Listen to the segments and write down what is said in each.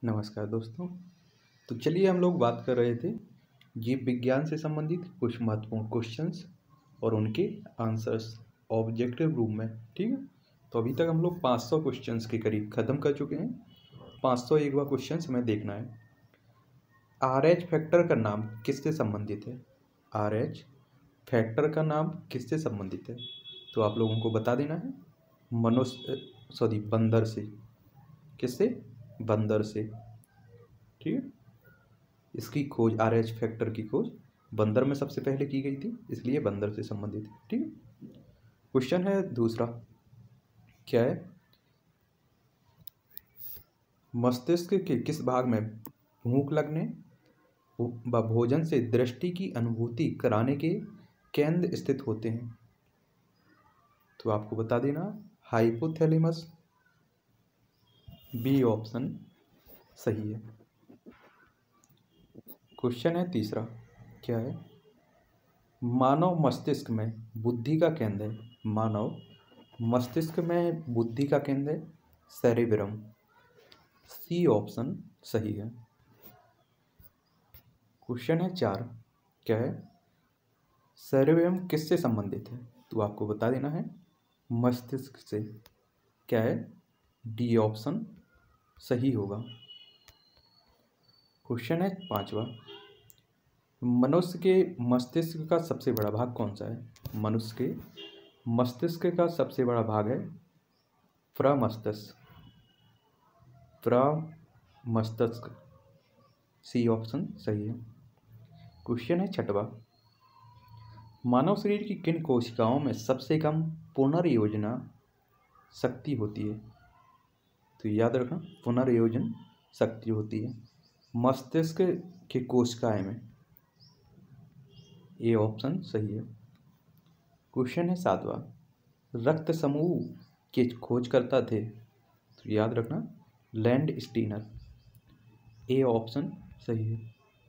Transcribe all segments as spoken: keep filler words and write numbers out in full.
नमस्कार दोस्तों। तो चलिए हम लोग बात कर रहे थे जीव विज्ञान से संबंधित कुछ महत्वपूर्ण क्वेश्चंस और उनके आंसर्स ऑब्जेक्टिव रूप में। ठीक है, तो अभी तक हम लोग पाँच सौ क्वेश्चंस के करीब ख़त्म कर चुके हैं। पाँच सौ एक बार क्वेश्चंस हमें देखना है। आर एच फैक्टर का नाम किससे संबंधित है? आर एच फैक्टर का नाम किससे संबंधित है? तो आप लोगों को बता देना है। मनुष्य सॉरी बंदर से। किससे? बंदर से। ठीक है, इसकी खोज आर एच फैक्टर की खोज बंदर में सबसे पहले की गई थी, इसलिए बंदर से संबंधित है। ठीक है, क्वेश्चन है दूसरा, क्या है? मस्तिष्क के किस भाग में भूख लगने व भोजन से दृष्टि की अनुभूति कराने के केंद्र स्थित होते हैं? तो आपको बता देना हाइपोथैलेमस। बी ऑप्शन सही है। क्वेश्चन है तीसरा, क्या है? मानव मस्तिष्क में बुद्धि का केंद्र है। मानव मस्तिष्क में बुद्धि का केंद्र है सेरेब्रम। सी ऑप्शन सही है। क्वेश्चन है चार, क्या है? सेरेब्रम किससे संबंधित है? तो आपको बता देना है मस्तिष्क से। क्या है? डी ऑप्शन सही होगा। क्वेश्चन है पांचवा, मनुष्य के मस्तिष्क का सबसे बड़ा भाग कौन सा है? मनुष्य के मस्तिष्क का सबसे बड़ा भाग है प्रमस्तिष्क। प्रमस्तिष्क। सी ऑप्शन सही है। क्वेश्चन है छठवा, मानव शरीर की किन कोशिकाओं में सबसे कम पुनर्योजना शक्ति होती है? तो याद रखना पुनर्योजन शक्ति होती है मस्तिष्क के कोशिकाएं में। ए ऑप्शन सही है। क्वेश्चन है सातवां, रक्त समूह के खोजकर्ता थे? तो याद रखना लैंड स्टीनर। ए ऑप्शन सही है।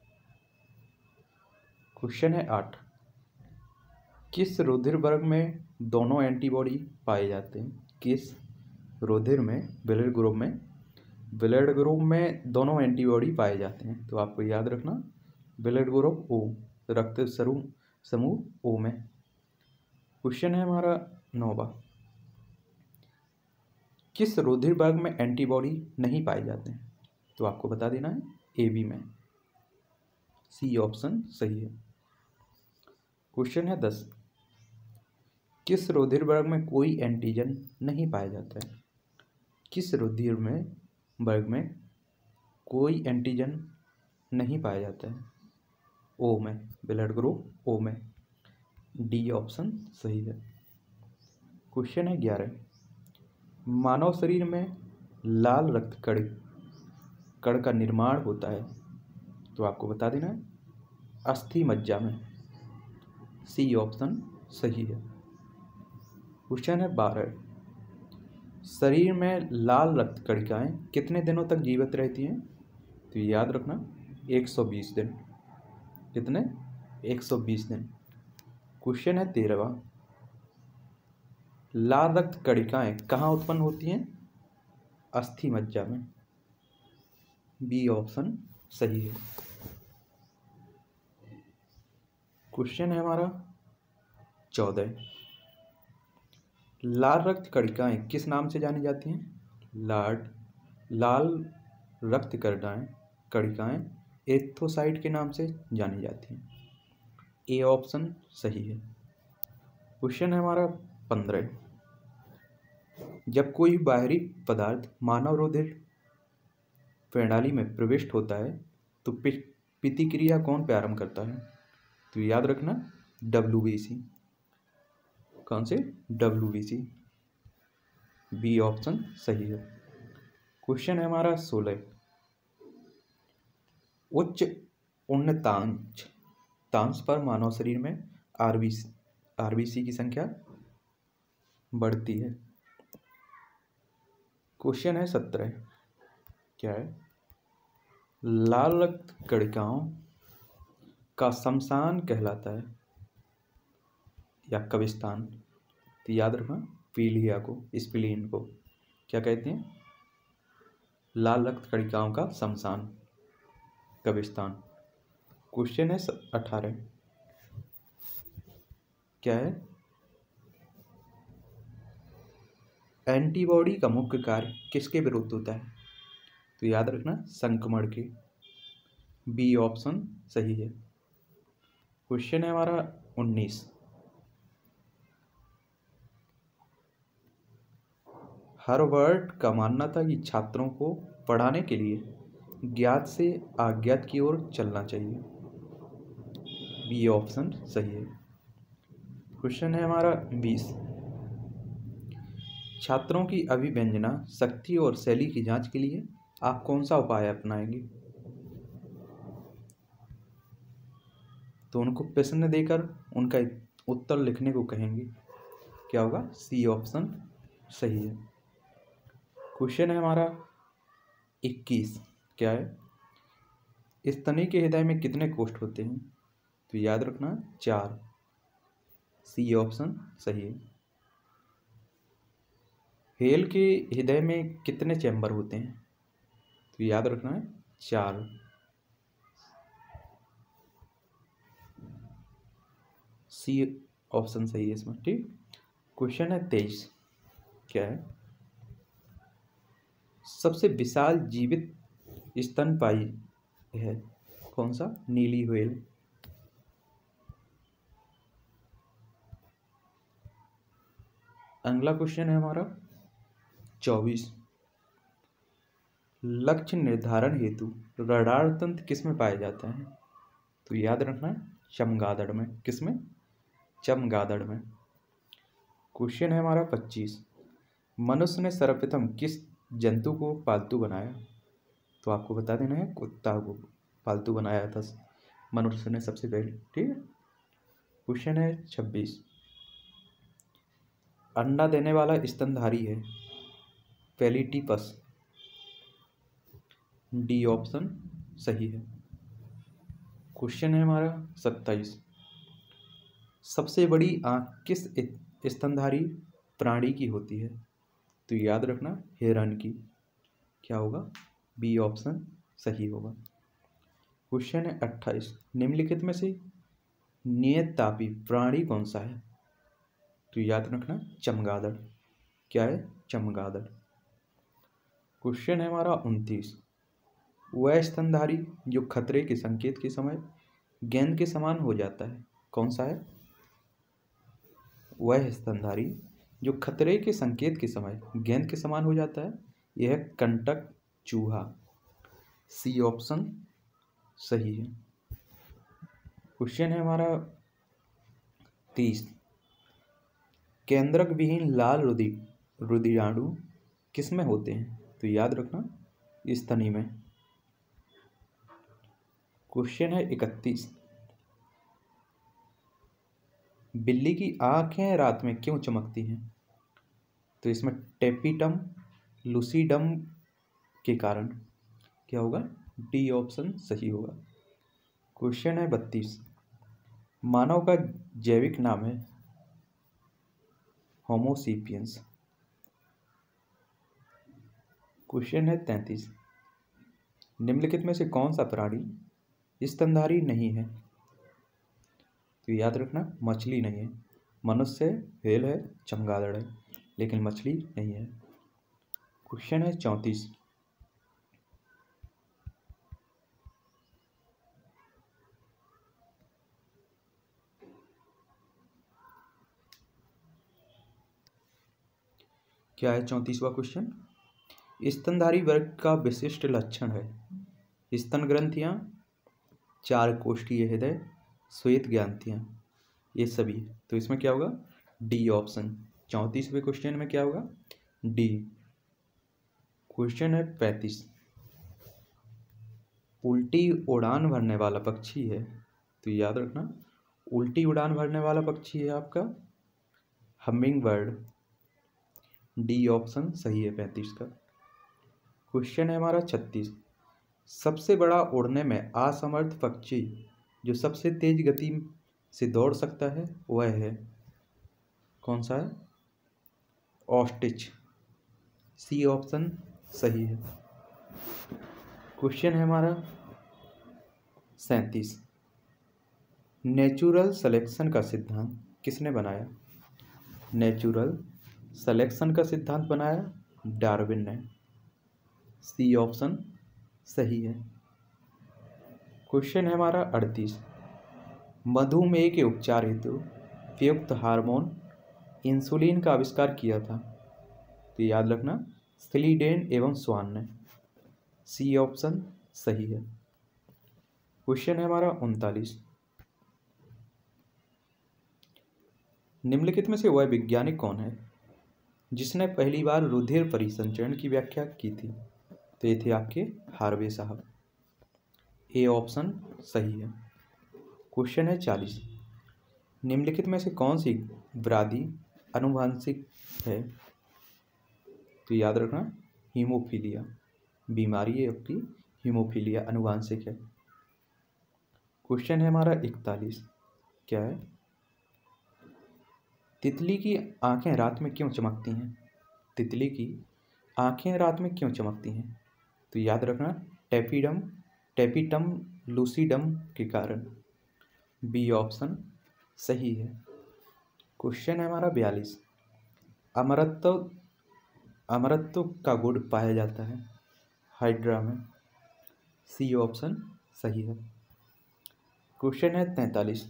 क्वेश्चन है आठ, किस रुधिर वर्ग में दोनों एंटीबॉडी पाए जाते हैं? किस रुधिर में ब्लड ग्रुप में ब्लड ग्रुप में दोनों एंटीबॉडी पाए जाते हैं? तो आपको याद रखना ब्लड ग्रुप ओ, रक्त समूह समूह ओ में। क्वेश्चन है हमारा नौवा, किस रुधिर वर्ग में एंटीबॉडी नहीं पाए जाते हैं? तो आपको बता देना है ए बी में। सी ऑप्शन सही है। क्वेश्चन है दस, किस रुधिर वर्ग में कोई एंटीजन नहीं पाया जाता है? किस रुधिर में वर्ग में कोई एंटीजन नहीं पाया जाता है? ओ में, ब्लड ग्रुप ओ में। डी ऑप्शन सही है। क्वेश्चन है ग्यारह, मानव शरीर में लाल रक्त कण कण का निर्माण होता है? तो आपको बता देना है अस्थि मज्जा में। सी ऑप्शन सही है। क्वेश्चन है बारह, शरीर में लाल रक्त कणिकाएं कितने दिनों तक जीवित रहती हैं? तो याद रखना एक सौ बीस दिन। कितने? एक सौ बीस दिन। क्वेश्चन है तेरहवां, लाल रक्त कणिकाएं कहाँ उत्पन्न होती हैं? अस्थि मज्जा में। बी ऑप्शन सही है। क्वेश्चन है हमारा चौदह, लाल रक्त कणिकाएं किस नाम से जानी जाती हैं? लाड लाल रक्त कणिकाएं कणिकाएं एथोसाइट के नाम से जानी जाती हैं। ए ऑप्शन सही है। क्वेश्चन है हमारा पंद्रह, जब कोई बाहरी पदार्थ मानव रुधिर प्रणाली में प्रविष्ट होता है तो प्रतिक्रिया कौन प्रारंभ करता है? तो याद रखना डब्ल्यू बी सी। कौन से? W B C. B option सही है। क्वेश्चन है हमारा सोलह, उच्च उन्नतांश तांश पर मानव शरीर में आरबीसी आरबीसी की संख्या बढ़ती है? क्वेश्चन है सत्रह, क्या है? लाल रक्त कणिकाओं का शमशान कहलाता है या कब्रिस्तान? तो याद रखना पीलिया को, स्प्लीन को क्या कहते हैं? लाल रक्त कणिकाओं का शमशान, कब्रिस्तान। क्वेश्चन है अठारह, क्या है? एंटीबॉडी का मुख्य कार्य किसके विरुद्ध होता है? तो याद रखना संक्रमण के। बी ऑप्शन सही है। क्वेश्चन है हमारा उन्नीस, हार्वर्ड का मानना था कि छात्रों को पढ़ाने के लिए ज्ञात से अज्ञात की ओर चलना चाहिए। बी ऑप्शन सही है। क्वेश्चन है हमारा बीस, छात्रों की अभिव्यंजना शक्ति और शैली की जांच के लिए आप कौन सा उपाय अपनाएंगे? तो उनको प्रश्न देकर उनका उत्तर लिखने को कहेंगे। क्या होगा? सी ऑप्शन सही है। क्वेश्चन है हमारा इक्कीस, क्या है? स्तनी के हृदय में कितने कोष्ठ होते हैं? तो याद रखना चार। सी ऑप्शन सही है। हेल के हृदय में कितने चैम्बर होते हैं? तो याद रखना है चार। सी ऑप्शन सही है इसमें, ठीक। क्वेश्चन है तेईस, क्या है? सबसे विशाल जीवित स्तनपायी है कौन सा? नीली व्हेल। अगला क्वेश्चन है हमारा चौबीस, लक्ष्य निर्धारण हेतु रडार तंत्र किसमें पाया जाता है? तो याद रखना चमगादड़ में। किसमें? चमगादड़ में। क्वेश्चन है हमारा पच्चीस, मनुष्य ने सर्वप्रथम किस जंतु को पालतू बनाया? तो आपको बता देना है कुत्ता को पालतू बनाया था मनुष्य ने सबसे पहले, ठीक है। क्वेश्चन है छब्बीस, अंडा देने वाला स्तनधारी है पैलिटिपस। डी ऑप्शन सही है। क्वेश्चन है हमारा सत्ताईस, सबसे बड़ी आंख किस स्तनधारी प्राणी की होती है? तो याद रखना हिरण की। क्या होगा? बी ऑप्शन सही होगा। क्वेश्चन है अट्ठाईस, निम्नलिखित में से नियततापी प्राणी कौन सा है? तो याद रखना चमगादड़। क्या है? चमगादड़। क्वेश्चन है हमारा उनतीस, वह स्तनधारी जो खतरे के संकेत के समय गेंद के समान हो जाता है कौन सा है? वह स्तनधारी जो खतरे के संकेत के समय गेंद के समान हो जाता है, यह कंटक चूहा। सी ऑप्शन सही है। क्वेश्चन है हमारा तीस, केंद्रक विहीन लाल रुधिर रुधिराणु किसमें होते हैं? तो याद रखना स्तनी में। क्वेश्चन है इकतीस, बिल्ली की आंखें रात में क्यों चमकती हैं? तो इसमें टेपिटम लूसीडम के कारण। क्या होगा? डी ऑप्शन सही होगा। क्वेश्चन है बत्तीस, मानव का जैविक नाम है होमोसेपियंस। क्वेश्चन है तैंतीस, निम्नलिखित में से कौन सा प्राणी स्तनधारी नहीं है? तो याद रखना मछली नहीं है। मनुष्य है, व्हेल है, चमगादड़ है, लेकिन मछली नहीं है। क्वेश्चन है चौंतीस, क्या है चौंतीसवां क्वेश्चन? स्तनधारी वर्ग का विशिष्ट लक्षण है स्तन ग्रंथियां, चार कोष्ठीय हृदय, श्वेत ग्रंथियां, ये सभी। तो इसमें क्या होगा? D option. चौंतीसवें क्वेश्चन में क्या होगा? डी। क्वेश्चन है पैंतीस, उल्टी उड़ान भरने वाला पक्षी है। तो याद रखना उल्टी उड़ान भरने वाला पक्षी है आपका हमिंग बर्ड। डी ऑप्शन सही है पैंतीस का। क्वेश्चन है हमारा छत्तीस, सबसे बड़ा उड़ने में असमर्थ पक्षी जो सबसे तेज गति से दौड़ सकता है वह है कौन सा है? ऑस्ट्रिच। सी ऑप्शन सही है। क्वेश्चन है हमारा सैंतीस। नेचुरल सिलेक्शन का सिद्धांत किसने बनाया? नेचुरल सिलेक्शन का सिद्धांत बनाया डार्विन ने। सी ऑप्शन सही है। क्वेश्चन है हमारा अड़तीस। मधुमेह के उपचार हेतु उपयुक्त हार्मोन इंसुलिन का आविष्कार किया था? तो याद रखना स्लीडेन एवं स्वान ने। सी ऑप्शन सही है। क्वेश्चन है हमारा उनतालीस। निम्नलिखित में से वह वैज्ञानिक कौन है जिसने पहली बार रुधिर परिसंचरण की व्याख्या की थी? तो ये थे आपके हार्वे साहब। ए ऑप्शन सही है। क्वेश्चन है चालीस। निम्नलिखित में से कौन सी व्याधि आनुवंशिक है? तो याद रखना हीमोफीलिया बीमारी है आपकी, हीमोफीलिया आनुवंशिक है। क्वेश्चन है हमारा इकतालीस। क्या है? तितली की आंखें रात में क्यों चमकती हैं? तितली की आंखें रात में क्यों चमकती हैं? तो याद रखना टेपिडम टेपिटम लूसीडम के कारण। बी ऑप्शन सही है। क्वेश्चन है हमारा बयालीस। अमरत्व अमरत्व का गुण पाया जाता है हाइड्रा में। सी ऑप्शन सही है। क्वेश्चन है तैंतालीस।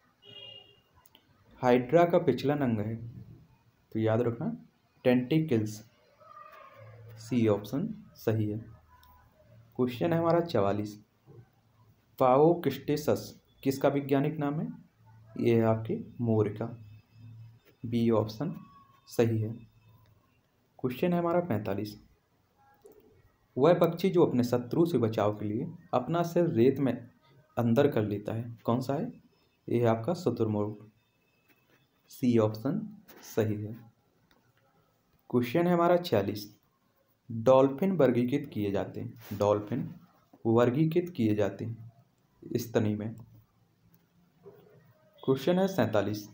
हाइड्रा का पिछला अंग है? तो याद रखना टेंटिकल्स। सी ऑप्शन सही है। क्वेश्चन है हमारा चवालीस। पाओकिस्टेसस किसका वैज्ञानिक नाम है? ये है आपके मोर का। बी ऑप्शन सही है। क्वेश्चन है हमारा पैंतालीस। वह पक्षी जो अपने शत्रु से बचाव के लिए अपना सिर रेत में अंदर कर लेता है कौन सा है? ये है आपका शुतुरमुर्ग। सी ऑप्शन सही है। क्वेश्चन है हमारा छियालीस। डॉल्फिन वर्गीकृत किए जाते हैं डॉल्फिन वर्गीकृत किए जाते हैं इस तनी में। क्वेश्चन है सैंतालीस।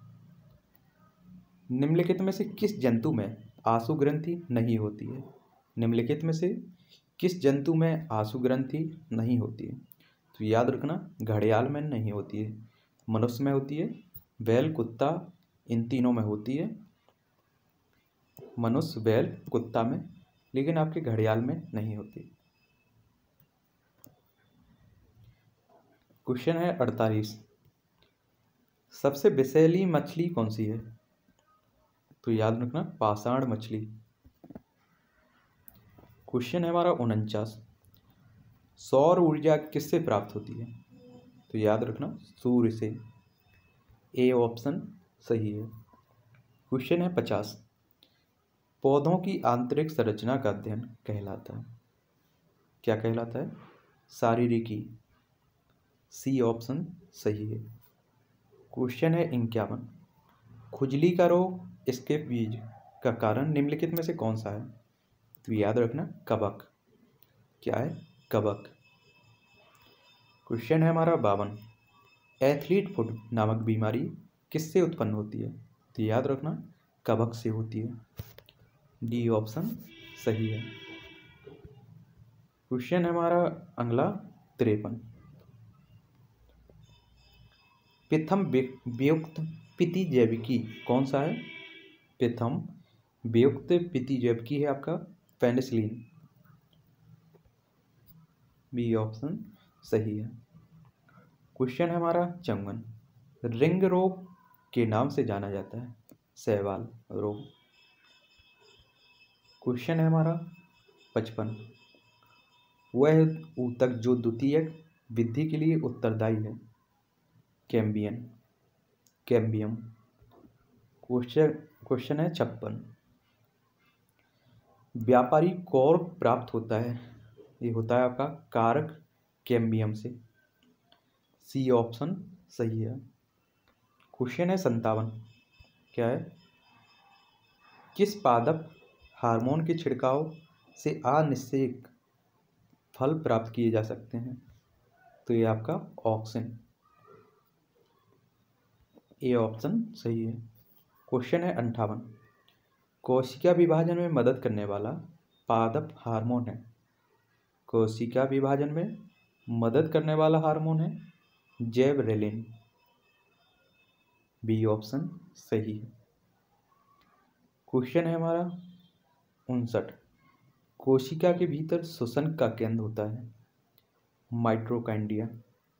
निम्नलिखित में से किस जंतु में आंसू ग्रंथि नहीं होती है? निम्नलिखित में से किस जंतु में आंसू ग्रंथि नहीं होती है? तो याद रखना घड़ियाल में नहीं होती है, मनुष्य में होती है, बैल कुत्ता इन तीनों में होती है। मनुष्य बैल कुत्ता में, लेकिन आपके घड़ियाल में नहीं होती। क्वेश्चन है अड़तालीस। सबसे विषैली मछली कौन सी है? तो याद रखना पाषाण मछली। क्वेश्चन है हमारा उनचास। सौर ऊर्जा किससे प्राप्त होती है? तो याद रखना सूर्य से। ए ऑप्शन सही है। क्वेश्चन है पचास। पौधों की आंतरिक संरचना का अध्ययन कहलाता है? क्या कहलाता है? शारीरिकी। सी ऑप्शन सही है। क्वेश्चन है इक्यावन। खुजली का रोग इसके बीज का कारण निम्नलिखित में से कौन सा है? तो याद रखना कवक। क्या है? कवक। क्वेश्चन है हमारा बावन। एथलीट फुट नामक बीमारी किससे उत्पन्न होती है? तो याद रखना कवक से होती है। डी ऑप्शन सही है। क्वेश्चन है हमारा अगला तिरपन। प्रथम व्युक्त प्रतिजैविकी कौन सा है? प्रथम व्युक्त प्रतिजैविकी है आपका पेनिसिलिन। बी ऑप्शन सही है। क्वेश्चन है हमारा चौवन। रिंग रोग के नाम से जाना जाता है शैवाल रोग। क्वेश्चन है हमारा पचपन। वह ऊतक जो द्वितीयक वृद्धि के लिए उत्तरदायी है? Cambrian cambium. क्वेश्चन क्वेश्चन है छप्पन। व्यापारी कॉर्क प्राप्त होता है? ये होता है आपका कारक कैम्बियम से। सी ऑप्शन सही है। क्वेश्चन है संतावन। क्या है? किस पादप हार्मोन के छिड़काव से अनिषेक फल प्राप्त किए जा सकते हैं? तो ये आपका ऑक्सिन। ए ऑप्शन सही है। क्वेश्चन है अंठावन। कोशिका विभाजन में मदद करने वाला पादप हार्मोन है? कोशिका विभाजन में मदद करने वाला हार्मोन है जेबरेलिन। बी ऑप्शन सही है। क्वेश्चन है हमारा उनसठ। कोशिका के भीतर श्वसन का केंद्र होता है माइटोकॉन्ड्रिया।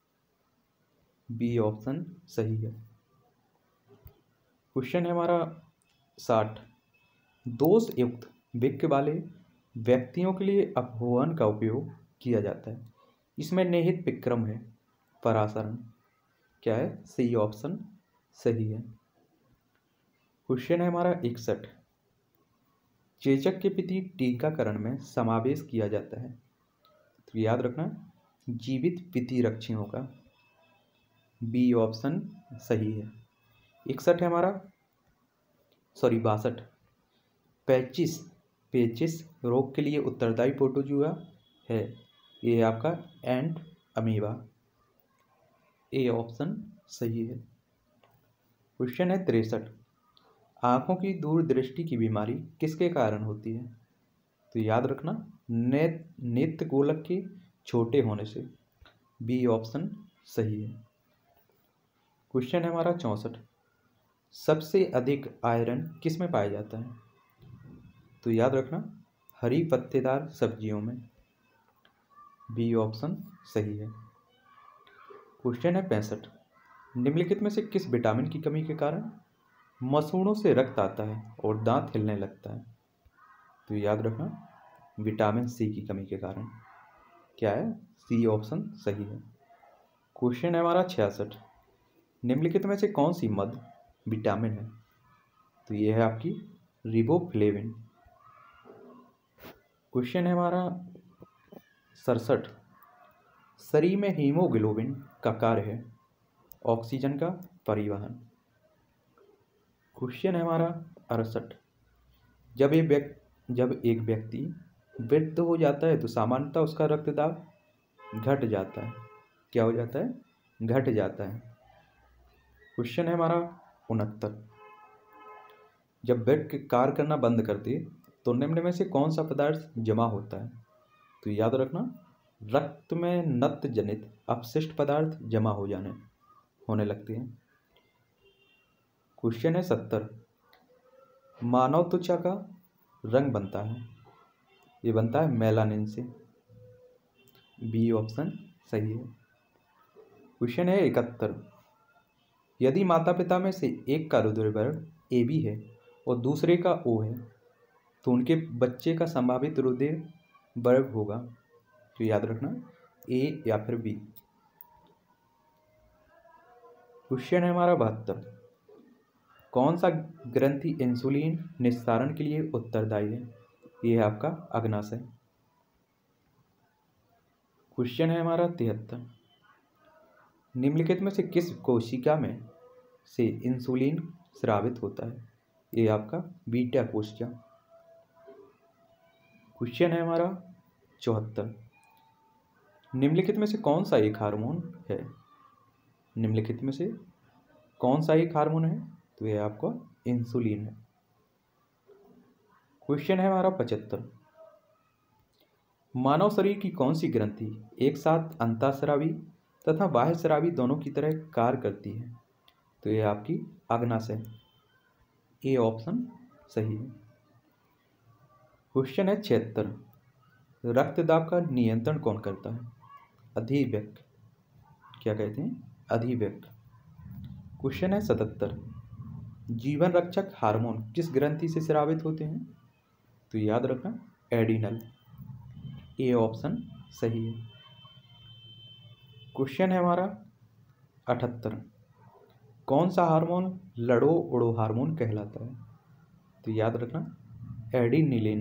बी ऑप्शन सही है। क्वेश्चन है हमारा साठ। दोष युक्त वृक्क वाले व्यक्तियों के लिए अपहरण का उपयोग किया जाता है, इसमें निहित विक्रम है पराशरण। क्या है? सी ऑप्शन सही है। क्वेश्चन है हमारा इकसठ। चेचक के प्रति टीकाकरण में समावेश किया जाता है, तो याद रखना जीवित प्रतिरक्षियों का। बी ऑप्शन सही है। इकसठ है हमारा सॉरी बासठ। पेचिस पेचिस रोग के लिए उत्तरदायी प्रोटोजुआ है, ये आपका एंट अमीबा। ए ऑप्शन सही है। क्वेश्चन है तिरसठ। आँखों की दूरदृष्टि की बीमारी किसके कारण होती है, तो याद रखना नेत नेत्र गोलक के छोटे होने से। बी ऑप्शन सही है। क्वेश्चन है हमारा चौंसठ। सबसे अधिक आयरन किस में पाया जाता है, तो याद रखना हरी पत्तेदार सब्जियों में। बी ऑप्शन सही है। क्वेश्चन है पैंसठ। निम्नलिखित में से किस विटामिन की कमी के कारण मसूड़ों से रक्त आता है और दांत हिलने लगता है, तो याद रखना विटामिन सी की कमी के कारण। क्या है? सी ऑप्शन सही है। क्वेश्चन है हमारा छियासठ। निम्नलिखित में से कौन सी मद विटामिन है, तो यह है आपकी रिबोफ्लेविन। क्वेश्चन है हमारा सड़सठ। शरीर में हीमोग्लोबिन का कार्य है ऑक्सीजन का परिवहन। क्वेश्चन है हमारा अड़सठ। जब ये व्यक्ति जब एक व्यक्ति वृद्ध हो जाता है तो सामान्यतः उसका रक्तदाब घट जाता है। क्या हो जाता है? घट जाता है। क्वेश्चन है हमारा उनहत्तर। जब वृक्क कार्य करना बंद करती है तो निम्न में से कौन सा पदार्थ जमा होता है, तो याद रखना रक्त में नक्त जनित अपशिष्ट पदार्थ जमा हो जाने होने लगते हैं। क्वेश्चन है सत्तर। मानव त्वचा का रंग बनता है, ये बनता है मेलानिन से। बी ऑप्शन सही है। क्वेश्चन है इकहत्तर। यदि माता पिता में से एक का रुधिर वर्ण ए बी है और दूसरे का ओ है तो उनके बच्चे का संभावित रुधिर वर्ग होगा, तो याद रखना ए या फिर बी। क्वेश्चन है हमारा बहत्तर। कौन सा ग्रंथि इंसुलिन निस्तारण के लिए उत्तरदायी है, यह है आपका अग्नाशय। क्वेश्चन है हमारा तिहत्तर। निम्नलिखित में से किस कोशिका में से इंसुलिन स्रावित होता है, यह आपका बीटा कोशिका। क्वेश्चन है हमारा चौहत्तर। निम्नलिखित में से कौन सा एक हार्मोन है निम्नलिखित में से कौन सा एक हार्मोन है, तो यह आपका इंसुलिन है। क्वेश्चन है हमारा पचहत्तर। मानव शरीर की कौन सी ग्रंथि एक साथ अंतःस्रावी तथा बाह्य स्रावी दोनों की तरह कार्य करती है, तो यह आपकी अग्नाशय। ए ऑप्शन सही है। क्वेश्चन है छिहत्तर। रक्तदाब का नियंत्रण कौन करता है, अधिवक्र। क्या कहते हैं? अधिवक्र। क्वेश्चन है सतहत्तर। जीवन रक्षक हार्मोन किस ग्रंथि से स्रावित होते हैं, तो याद रखना एडिनल। ए ऑप्शन सही है। क्वेश्चन है हमारा अठहत्तर। कौन सा हार्मोन लड़ो उड़ो हार्मोन कहलाता है, तो याद रखना एडिनिलिन।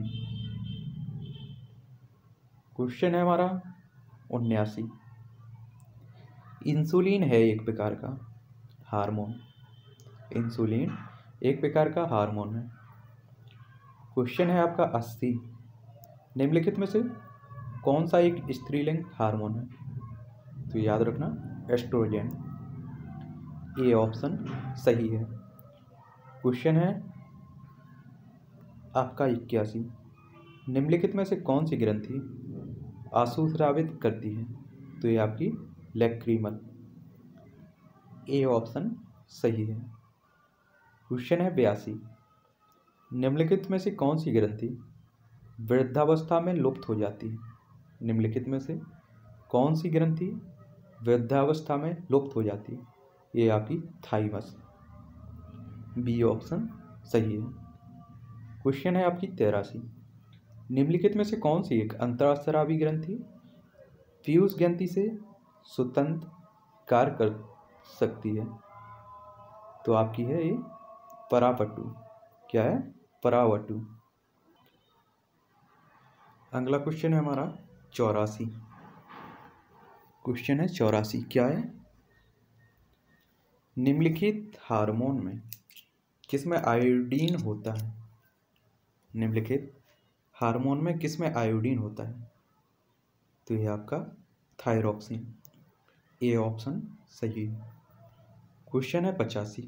क्वेश्चन है हमारा उन्यासी। इंसुलिन है एक प्रकार का हार्मोन इंसुलिन एक प्रकार का हार्मोन है। क्वेश्चन है आपका अस्सी। निम्नलिखित में से कौन सा एक स्त्रीलिंग हार्मोन है, तो याद रखना एस्ट्रोजन। ए ऑप्शन सही है। क्वेश्चन है आपका इक्यासी। निम्नलिखित में से कौन सी ग्रंथि आंसू स्रावित करती है? तो ये आपकी लैक्रिमल, ए ऑप्शन सही है। क्वेश्चन है बयासी, निम्नलिखित में से कौन सी ग्रंथि वृद्धावस्था में लुप्त हो जाती है? निम्नलिखित में से कौन सी ग्रंथि वृद्धावस्था में लुप्त हो जाती है? ये आपकी थाइमस, बी ऑप्शन सही है। क्वेश्चन है आपकी तेरासी, निम्नलिखित में से कौन सी एक अंतःस्रावी ग्रंथि पीयूष ग्रंथि से स्वतंत्र कार्य कर सकती है? तो आपकी है ये परावटु। क्या है? परावटु। अगला क्वेश्चन है हमारा चौरासी। क्वेश्चन है चौरासी, क्या है? निम्नलिखित हार्मोन में किसमें आयोडीन होता है? निम्नलिखित हार्मोन में किसमें आयोडीन होता है? तो यह आपका थायरॉक्सिन, ए ऑप्शन सही है। क्वेश्चन है पचासी,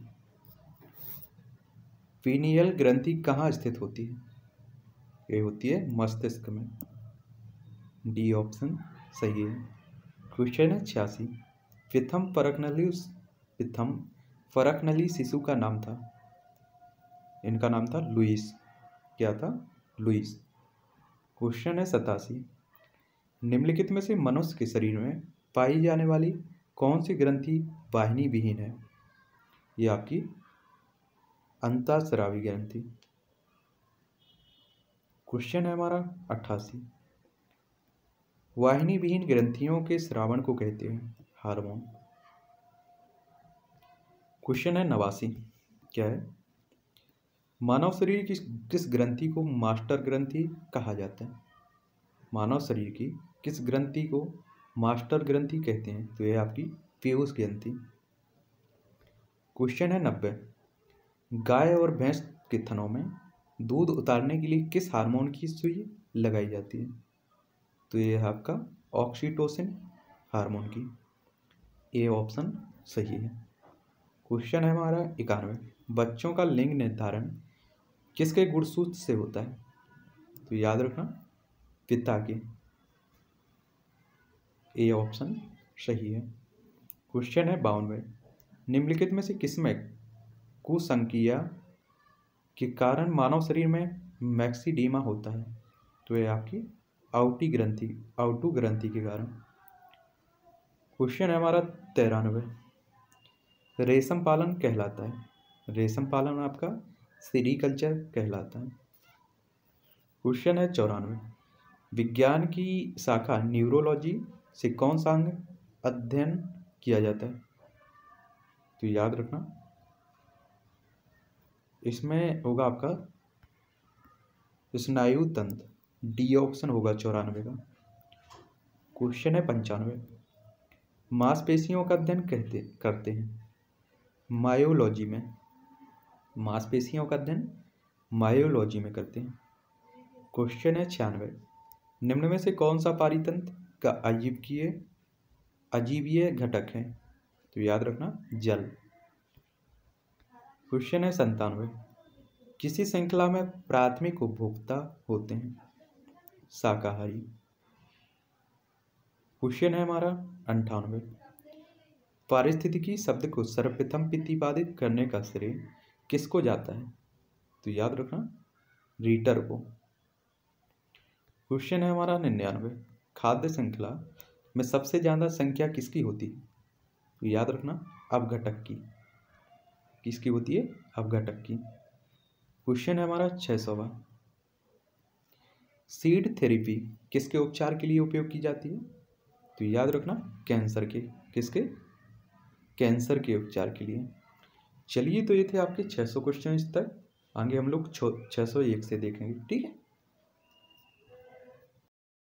पीनियल ग्रंथि कहाँ स्थित होती है? ये होती है मस्तिष्क में, डी ऑप्शन सही है। क्वेश्चन है छियासी, प्रथम परकनली प्रथम परकनली शिशु का नाम था? इनका नाम था लुइस। क्या था? लुइस। क्वेश्चन है सतासी, निम्नलिखित में से मनुष्य के शरीर में पाई जाने वाली कौन सी ग्रंथि वाहिनी विहीन है? ये आपकी अंतःस्रावी ग्रंथि। क्वेश्चन है हमारा अट्ठासी, वाहिनी विहीन ग्रंथियों के स्रावन को कहते हैं हार्मोन। क्वेश्चन है नवासी, क्या है? मानव शरीर की किस ग्रंथि को मास्टर ग्रंथि कहा जाता है? मानव शरीर की किस ग्रंथि को मास्टर ग्रंथि कहते हैं? तो यह आपकी पीयूष ग्रंथि। क्वेश्चन है नब्बे, गाय और भैंस के थनों में दूध उतारने के लिए किस हार्मोन की सुई लगाई जाती है? तो यह है आपका ऑक्सीटोसिन हार्मोन की, ए ऑप्शन सही है। क्वेश्चन है हमारा इक्यानवे, बच्चों का लिंग निर्धारण किसके गुणसूत्र से होता है? तो याद रखना पिता के, ए ऑप्शन सही है। क्वेश्चन है बावनवे, निम्नलिखित में से किसमें कुसंक्रिया के कारण मानव शरीर में मैक्सिडीमा होता है? तो यह आपकी आउटी ग्रंथि, आउटू ग्रंथि के कारण। क्वेश्चन है हमारा तिरानवे, रेशम पालन कहलाता है? रेशम पालन आपका सेरीकल्चर कहलाता है। क्वेश्चन है चौरानवे, विज्ञान की शाखा न्यूरोलॉजी से कौन सा अंग अध्ययन किया जाता है? तो याद रखना इसमें होगा आपका स्नायु तंत्र, डी ऑप्शन होगा चौरानवे का। क्वेश्चन है पंचानवे, मांसपेशियों का अध्ययन कहते करते हैं मायोलॉजी में? मांसपेशियों का अध्ययन मायोलॉजी में करते हैं। क्वेश्चन है छियानवे, निम्न में से कौन सा पारितंत्र का अजीवकीय अजीवीय घटक है? तो याद रखना जल। क्वेश्चन है संतानवे, किसी श्रृंखला में प्राथमिक उपभोक्ता होते हैं शाकाहारी? क्वेश्चन है हमारा अंठानवे, पारिस्थितिकी शब्द को सर्वप्रथम प्रतिपादित करने का श्रेय किसको जाता है? तो याद रखना रीटर को। क्वेश्चन है हमारा निन्यानवे, खाद्य श्रृंखला में सबसे ज्यादा संख्या किसकी होती है? तो याद रखना अपघटक की। किसकी होती है? अपघटक की। क्वेश्चन है हमारा छह सौवा, सीड थेरेपी किसके उपचार के लिए उपयोग की जाती है? तो याद रखना कैंसर के। किसके? कैंसर के उपचार के लिए। चलिए, तो ये थे आपके छह सौ क्वेश्चन तक। आगे हम लोग छह सौ एक से देखेंगे। ठीक है।